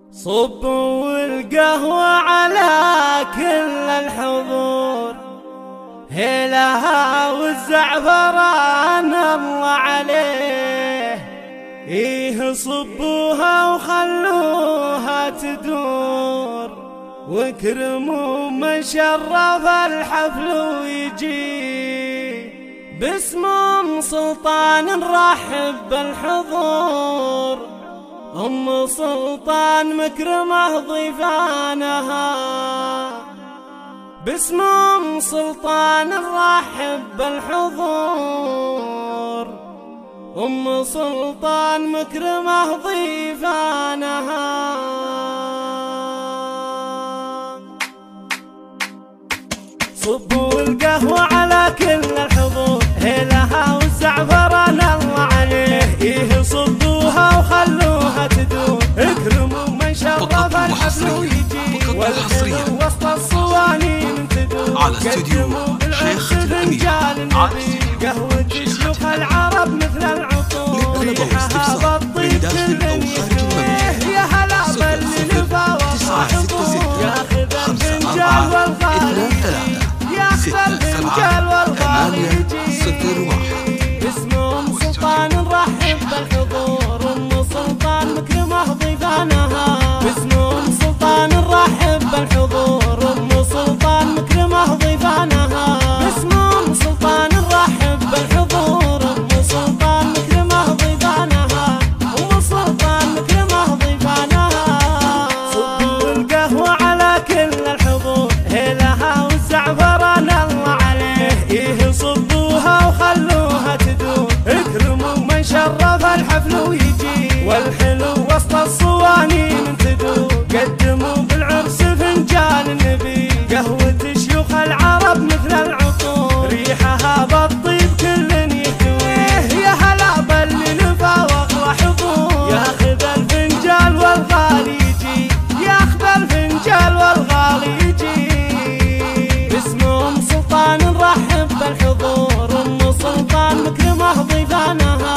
صبوا القهوة على كل الحضور، هيلها والزعفران الله عليه. إيه صبوها وخلوها تدور، واكرموا من شرف الحفل ويجي. باسم أم سلطان نرحب بالحضور، أم سلطان مكرمة ضيفانها. باسم أم سلطان نرحب بالحضور، أم سلطان مكرمة ضيفانها. صبوا القهوة على كل الحضور، هيلها والزعفران الله عليه. إيه صبوها وخلوها تدور، اكرموا من شرف الحفل ويجي. والحلو وسط الصوانين تدور، على استوديو شيخ الأمير. قهوة شيوخ العرب مثل العطور، ريحها بتطيب كل يشتويه. يا هلا بالنفا والحضور، ياخذ الفنجال والغالي، ياخذ الفنجال والغالي يجي. باسم أم سلطان نرحب بالحضور، أم سلطان مكرمة ضيفانها. باسم أم سلطان نرحب بالحضور، أم سلطان مكرمة ضيفانها. باسم أم سلطان نرحب بالحضور، أم سلطان مكرمة ضيفانها. أم سلطان مكرمة ضيفانها. صبوا القهوة على كل الحضور، هيلها والزعفران الله عليه. إيه صبوها وخلوها تدور، اكرموا من شرف الحفل ويجي. والحلو وسط الصوانين تدور، قدموا بالعرس فنجان النبي. قهوة شيوخ العرب مثل العطور، ريحها بتطيب كل يهتويه. يا هلا باللي نفى واغلى حضور، ياخذ الفنجال والغالي يجي، ياخذ الفنجال والغالي يجي. باسم أم سلطان نرحب بالحضور، أم سلطان مكرمة ضيفانها.